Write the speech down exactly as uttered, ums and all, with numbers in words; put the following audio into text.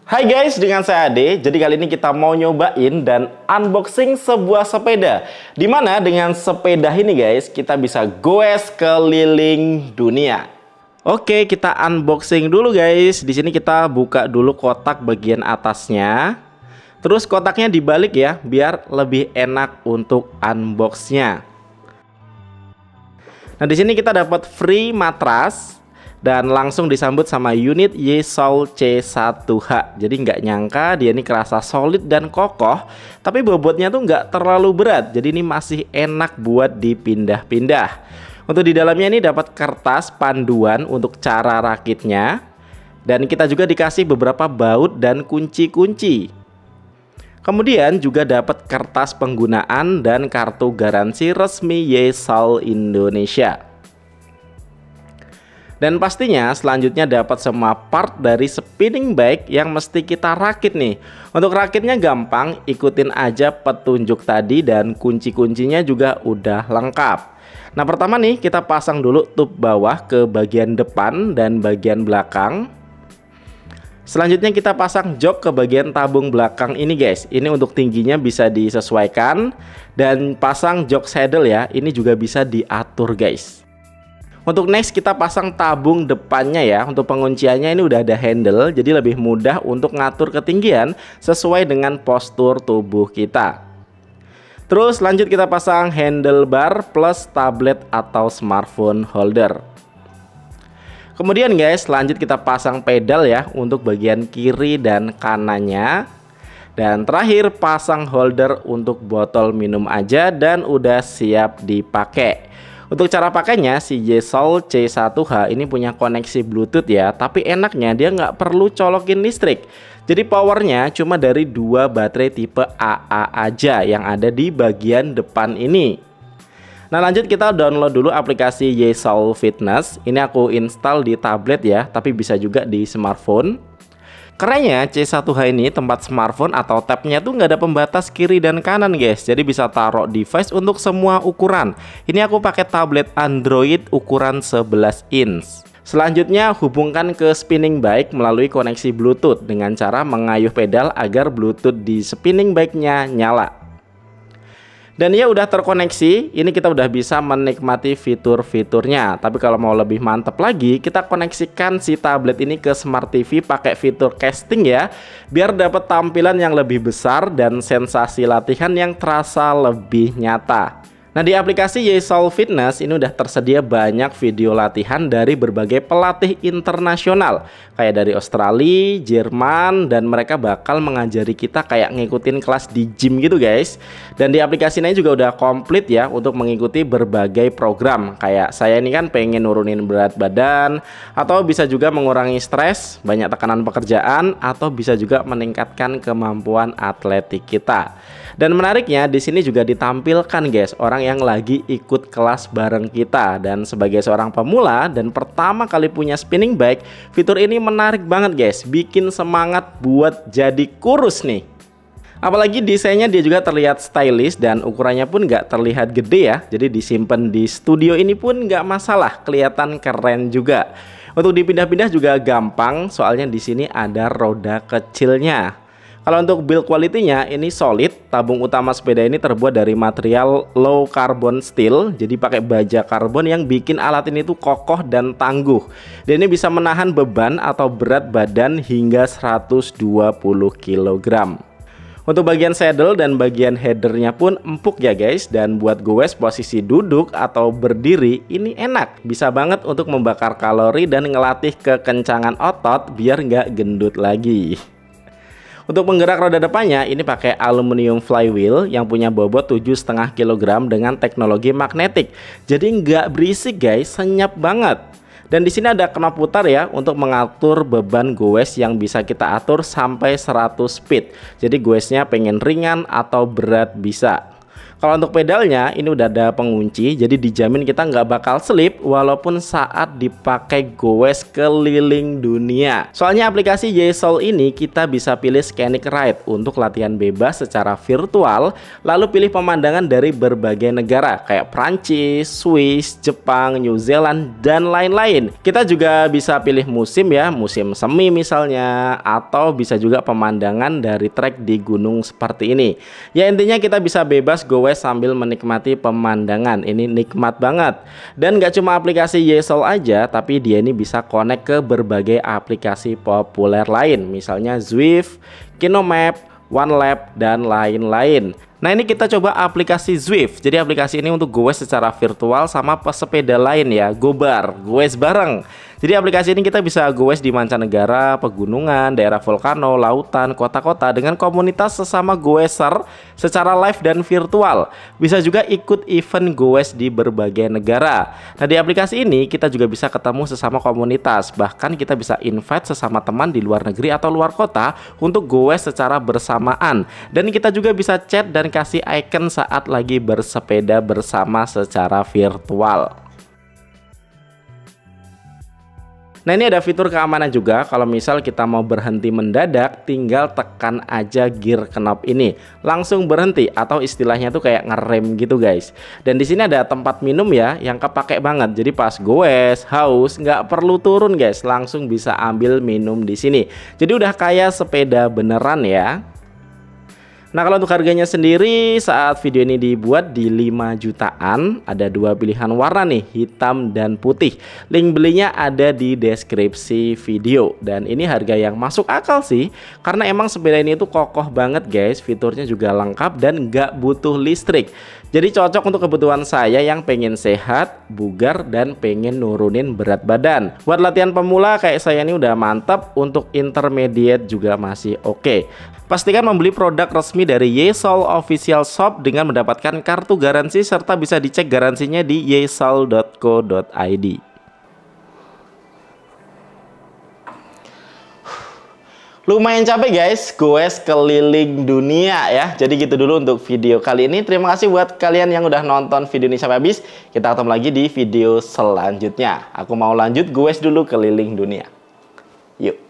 Hai guys, dengan saya Ade. Jadi kali ini kita mau nyobain dan unboxing sebuah sepeda. Dimana dengan sepeda ini guys, kita bisa goes keliling dunia. Oke, kita unboxing dulu guys. Di sini kita buka dulu kotak bagian atasnya. Terus kotaknya dibalik ya, biar lebih enak untuk unboxnya. Nah, di sini kita dapat free matras. Dan langsung disambut sama unit Yesoul C satu H. Jadi nggak nyangka dia ini kerasa solid dan kokoh, tapi bobotnya tuh nggak terlalu berat. Jadi ini masih enak buat dipindah-pindah. Untuk di dalamnya ini dapat kertas panduan untuk cara rakitnya. Dan kita juga dikasih beberapa baut dan kunci-kunci. Kemudian juga dapat kertas penggunaan dan kartu garansi resmi Yesoul Indonesia. Dan pastinya selanjutnya dapat semua part dari spinning bike yang mesti kita rakit nih. Untuk rakitnya gampang, ikutin aja petunjuk tadi dan kunci-kuncinya juga udah lengkap. Nah, pertama nih kita pasang dulu tub bawah ke bagian depan dan bagian belakang. Selanjutnya kita pasang jok ke bagian tabung belakang ini guys. Ini untuk tingginya bisa disesuaikan. Dan pasang jok saddle ya, ini juga bisa diatur guys. Untuk next kita pasang tabung depannya ya. Untuk pengunciannya ini udah ada handle, jadi lebih mudah untuk ngatur ketinggian sesuai dengan postur tubuh kita. Terus lanjut kita pasang handlebar plus tablet atau smartphone holder. Kemudian guys, lanjut kita pasang pedal ya untuk bagian kiri dan kanannya. Dan terakhir pasang holder untuk botol minum aja dan udah siap dipakai. Untuk cara pakainya, si Yesoul C satu H ini punya koneksi Bluetooth ya, tapi enaknya dia nggak perlu colokin listrik. Jadi powernya cuma dari dua baterai tipe A A aja yang ada di bagian depan ini. Nah, lanjut kita download dulu aplikasi Yesoul Fitness. Ini aku install di tablet ya, tapi bisa juga di smartphone. Kerennya C satu H ini tempat smartphone atau tabnya tuh nggak ada pembatas kiri dan kanan guys. Jadi bisa taruh device untuk semua ukuran. Ini aku pakai tablet Android ukuran sebelas inch. Selanjutnya hubungkan ke spinning bike melalui koneksi Bluetooth dengan cara mengayuh pedal agar Bluetooth di spinning bike-nya nyala. Dan ya udah terkoneksi, ini kita udah bisa menikmati fitur-fiturnya. Tapi kalau mau lebih mantep lagi, kita koneksikan si tablet ini ke Smart T V pakai fitur casting ya, biar dapat tampilan yang lebih besar dan sensasi latihan yang terasa lebih nyata. Nah, di aplikasi Yesoul Fitness ini udah tersedia banyak video latihan dari berbagai pelatih internasional kayak dari Australia, Jerman, dan mereka bakal mengajari kita kayak ngikutin kelas di gym gitu guys. Dan di aplikasi ini juga udah komplit ya untuk mengikuti berbagai program. Kayak saya ini kan pengen nurunin berat badan, atau bisa juga mengurangi stres, banyak tekanan pekerjaan, atau bisa juga meningkatkan kemampuan atletik kita. Dan menariknya di sini juga ditampilkan guys orang yang lagi ikut kelas bareng kita. Dan sebagai seorang pemula dan pertama kali punya spinning bike, fitur ini menarik banget guys, bikin semangat buat jadi kurus nih. Apalagi desainnya dia juga terlihat stylish dan ukurannya pun nggak terlihat gede ya. Jadi disimpan di studio ini pun nggak masalah, kelihatan keren juga. Untuk dipindah-pindah juga gampang, soalnya di sini ada roda kecilnya. Kalau untuk build quality-nya ini solid. Tabung utama sepeda ini terbuat dari material low carbon steel. Jadi pakai baja karbon yang bikin alat ini tuh kokoh dan tangguh. Dan ini bisa menahan beban atau berat badan hingga seratus dua puluh kilogram. Untuk bagian saddle dan bagian headernya pun empuk ya guys. Dan buat goes posisi duduk atau berdiri ini enak. Bisa banget untuk membakar kalori dan ngelatih kekencangan otot biar nggak gendut lagi. Untuk penggerak roda depannya ini pakai aluminium flywheel yang punya bobot tujuh koma lima kilogram dengan teknologi magnetik. Jadi nggak berisik guys, senyap banget. Dan di sini ada knop putar ya untuk mengatur beban goes yang bisa kita atur sampai seratus speed. Jadi goesnya pengen ringan atau berat bisa. Kalau untuk pedalnya ini udah ada pengunci, jadi dijamin kita nggak bakal slip walaupun saat dipakai goes keliling dunia. Soalnya aplikasi Yesoul ini kita bisa pilih scenic ride untuk latihan bebas secara virtual, lalu pilih pemandangan dari berbagai negara kayak Prancis, Swiss, Jepang, New Zealand, dan lain-lain. Kita juga bisa pilih musim ya, musim semi misalnya, atau bisa juga pemandangan dari trek di gunung seperti ini. Ya intinya kita bisa bebas goes sambil menikmati pemandangan. Ini nikmat banget. Dan gak cuma aplikasi Yesoul aja, tapi dia ini bisa connect ke berbagai aplikasi populer lain, misalnya Zwift, Kinomap, OneLab, dan lain-lain. Nah ini kita coba aplikasi Zwift. Jadi aplikasi ini untuk goes secara virtual sama pesepeda lain ya, gobar, goes bareng. Jadi aplikasi ini kita bisa goes di mancanegara, pegunungan, daerah volcano, lautan, kota-kota dengan komunitas sesama goeser secara live dan virtual. Bisa juga ikut event goes di berbagai negara. Nah di aplikasi ini kita juga bisa ketemu sesama komunitas. Bahkan kita bisa invite sesama teman di luar negeri atau luar kota untuk goes secara bersamaan. Dan kita juga bisa chat dan kasih icon saat lagi bersepeda bersama secara virtual. Nah ini ada fitur keamanan juga. Kalau misal kita mau berhenti mendadak, tinggal tekan aja gear knob ini, langsung berhenti, atau istilahnya tuh kayak ngerem gitu guys. Dan di sini ada tempat minum ya, yang kepake banget. Jadi pas goes, haus, nggak perlu turun guys, langsung bisa ambil minum di sini. Jadi udah kayak sepeda beneran ya. Nah kalau untuk harganya sendiri saat video ini dibuat di lima jutaan, ada dua pilihan warna nih, hitam dan putih. Link belinya ada di deskripsi video. Dan ini harga yang masuk akal sih, karena emang sepeda ini tuh kokoh banget guys, fiturnya juga lengkap dan nggak butuh listrik. Jadi cocok untuk kebutuhan saya yang pengen sehat, bugar, dan pengen nurunin berat badan. Buat latihan pemula kayak saya ini udah mantap, untuk intermediate juga masih oke. Pastikan membeli produk resmi dari Yesoul Official Shop dengan mendapatkan kartu garansi, serta bisa dicek garansinya di yesoul dot co dot i d. Lumayan capek guys, goes keliling dunia ya. Jadi gitu dulu untuk video kali ini. Terima kasih buat kalian yang udah nonton video ini sampai habis. Kita ketemu lagi di video selanjutnya. Aku mau lanjut goes dulu keliling dunia. Yuk.